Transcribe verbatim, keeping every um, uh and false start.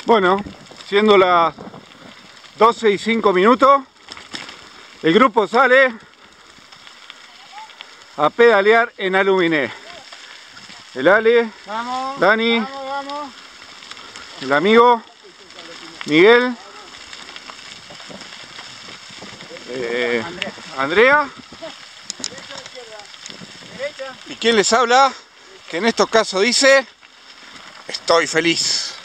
Bueno, siendo las doce y cinco minutos, el grupo sale a pedalear en Aluminé. El Ale, vamos, Dani, vamos, vamos. el amigo, Miguel, eh, Andrea, y quien les habla, que en estos casos dice, estoy feliz.